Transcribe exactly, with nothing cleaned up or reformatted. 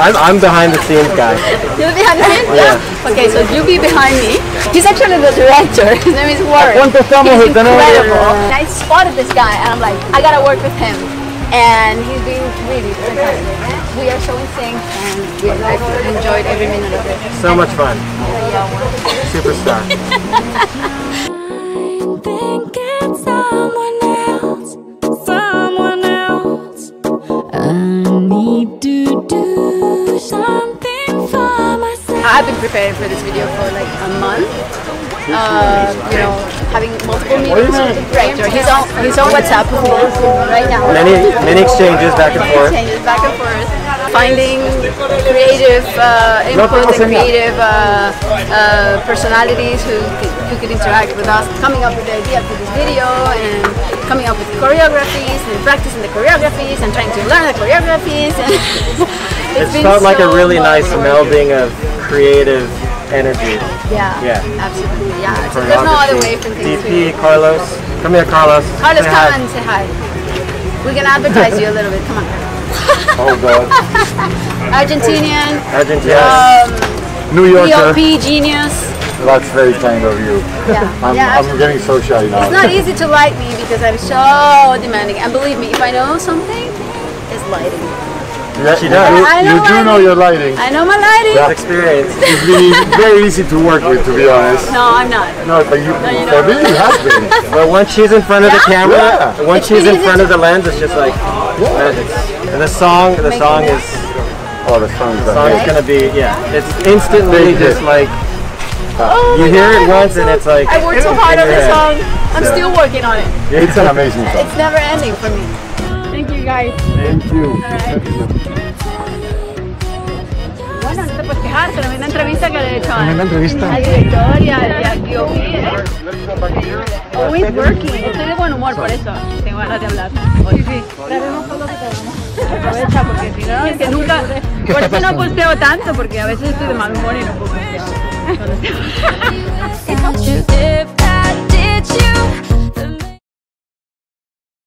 I'm, I'm behind the scenes guy. You're behind the scenes? Yeah. Okay, so you be behind me. He's actually the director. His name is Warren. ¿Cuánto estamos? He's incredible. And I spotted this guy and I'm like, I gotta work with him. And he's been really fantastic. We are so in sync and we I've enjoyed every minute of it. So much fun. Superstar. Someone else, someone else. I need to do something for myself. I've been preparing for this video for like a month. Uh, you know, having multiple meetings with the director. He's on he's on WhatsApp with me right now. Many many exchanges back and forth. Exchanges back and forth. Finding creative uh, input and creative uh, uh, personalities who could, who could interact with us. Coming up with the idea for this video and coming up with choreographies and practicing the choreographies and trying to learn the choreographies. And It it's felt been like so a really nice much. melding of creative energy. Yeah, Yeah. absolutely. Yeah, so there's no other way for D things P, to. Carlos, come here, Carlos. Carlos, Say come hi. and say hi. We can advertise you a little bit. Come on. Oh God. Argentinian. Argentina. Um, New P O Yorker. P genius. That's very kind of you. Yeah. I'm, yeah, I'm absolutely. getting so shy now. It's not easy to like me because I'm so demanding. And believe me, if I know something, it's lighting. Yeah, She you does. do- I know you do lighting. know your lighting. I know my lighting. Yeah. Experience. It's been very easy to work with, to be honest. No, I'm not. No, but you, you for don't. me, it has been. But once she's in front of the Yeah? camera, Yeah. once It's she's in easy front to- of the lens, it's just like magic. And the song, the Making song it. is, Oh, the song is the song is done. gonna be, yeah. It's instantly Big just hit. like Oh you my hear God, it I once worked and so- it's like I worked so hard in on your this head. song. I'm Yeah. still working on it. It's an amazing song. It's never ending for me. Thank you guys. Thank you. Bueno, no te puedes quejar, tremenda entrevista que le he hecho a- Tremenda entrevista. al director y al y al P O P, ¿eh? Always working. Estoy de buen humor por eso. Tengo ganas de hablar. Sí, sí. Aprovecha porque si no, es que nunca... Por eso no posteo tanto, porque a veces estoy de mal humor y no puedo postear.